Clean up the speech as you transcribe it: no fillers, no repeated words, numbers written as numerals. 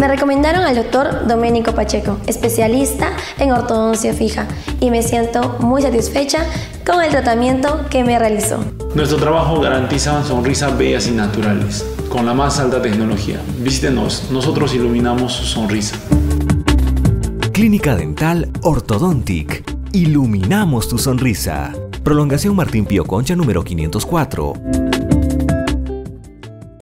Me recomendaron al doctor Domenico Pacheco, especialista en ortodoncia fija, y me siento muy satisfecha con el tratamiento que me realizó. Nuestro trabajo garantiza sonrisas bellas y naturales, con la más alta tecnología. Visítenos, nosotros iluminamos su sonrisa. Clínica Dental Orthodontic. Iluminamos tu sonrisa. Prolongación Martín Pío Concha número 504.